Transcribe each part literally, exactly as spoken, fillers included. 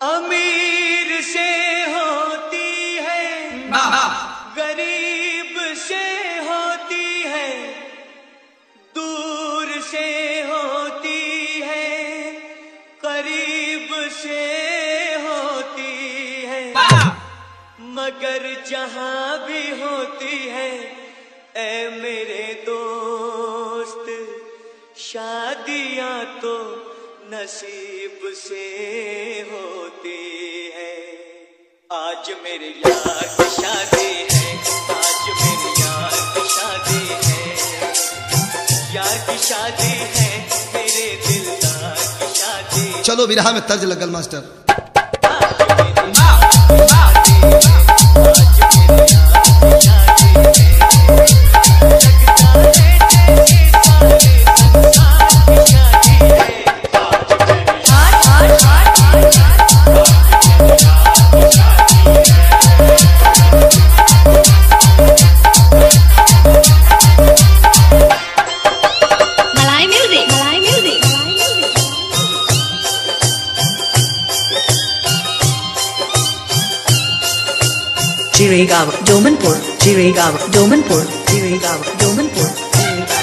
अमीर से होती है, गरीब से होती है, दूर से होती है, करीब से होती है, मगर जहां भी होती है ऐ मेरे दोस्त, शादियां तो नसीब से होती है। आज मेरे यार की शादी है, आज मेरे यार की शादी है, यार की शादी है, मेरे दिलदार की शादी। चलो विरहा में तर्ज लगल master. Chirigava, Domanpur, Chirigava, Domanpur, Chirigava, Domanpur, Chirigava,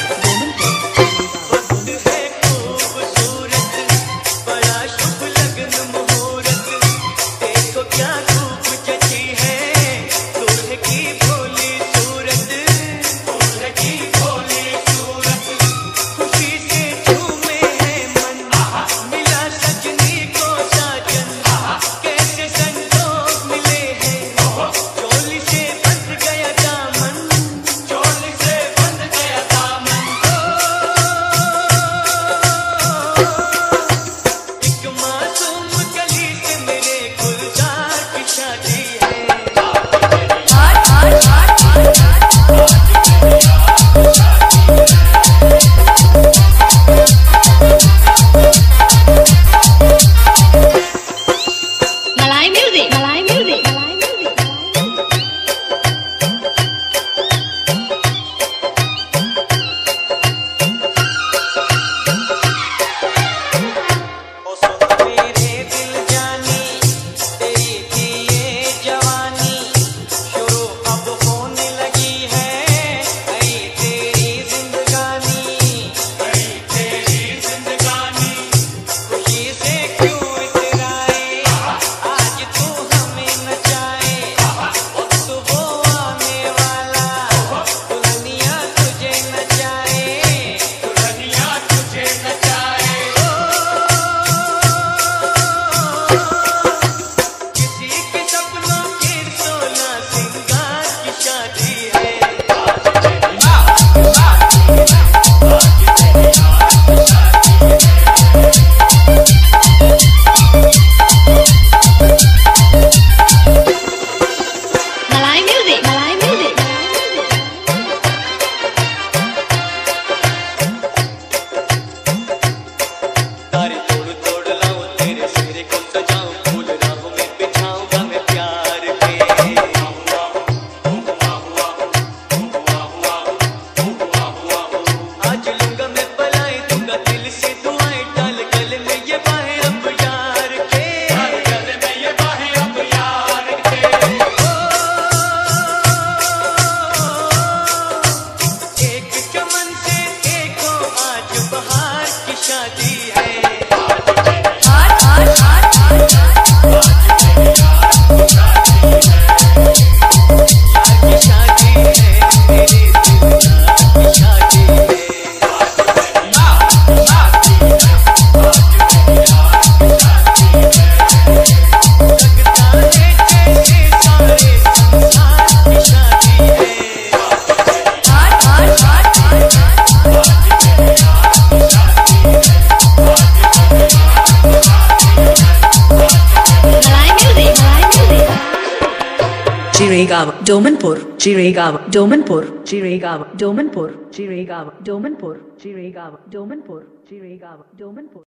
Chirigava, Domanpur, Chirigava, Domanpur, Chirigava, Domanpur, Chirigava, Domanpur, Chirigava, Domanpur, Chirigava, Domanpur.